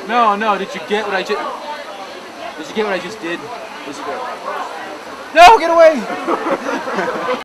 No, no. Did you get what I just? Did you get what I just did? No, get away!